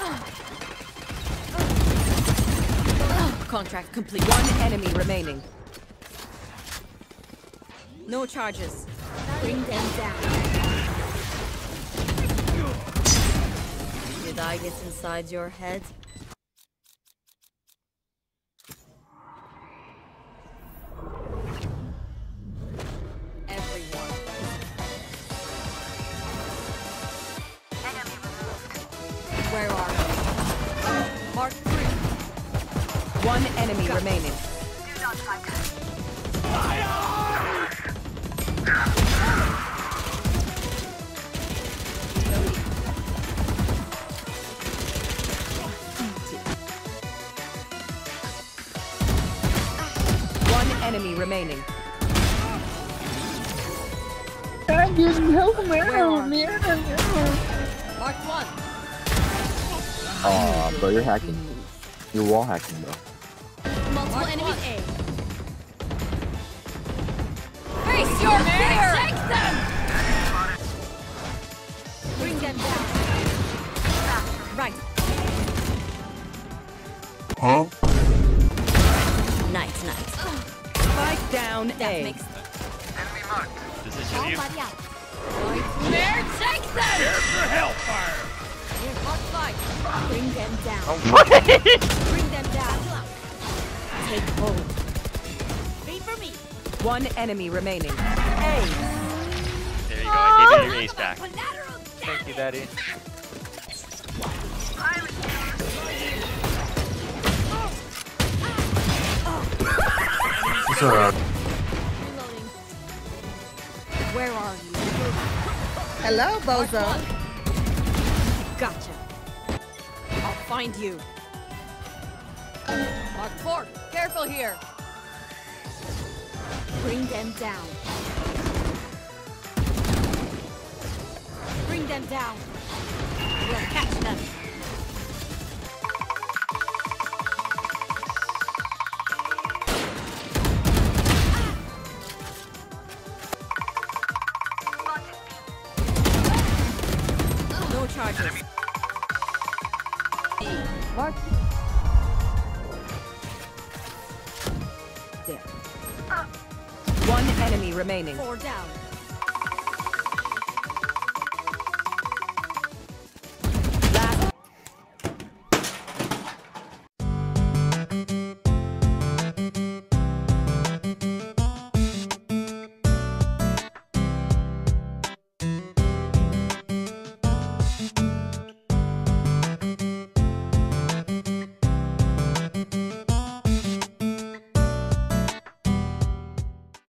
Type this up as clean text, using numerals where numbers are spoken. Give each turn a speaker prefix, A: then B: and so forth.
A: Contract complete. One enemy remaining. No charges. Bring them down. Did I get inside your head? Everyone. Where are you? Mark 3. One enemy remaining.
B: Do not fight.
A: One enemy remaining.
C: I didn't help me.
A: Mark 1.
C: Oh, bro, you're hacking. You're wall hacking, bro.
A: Multiple enemies A. Face your fear! Take them! Bring them down. Right.
C: Huh?
A: Nice. Spike down A.
B: Enemy marked.
D: Position you.
A: There, take them!
D: For hellfire.
A: Mark 5. Bring them down. Bring them down. Take hold. Wait for me. One enemy remaining. A.
D: There you go. I gave you your ace back.
E: Thank you, Daddy.
C: It's alright.
A: Reloading. Where are you?
F: Hello, Bozo.
A: Gotcha. I'll find you. Mark 4. Careful here. Bring them down. Bring them down. We'll catch them. No charges. Mark. There. One enemy remaining. 4 down.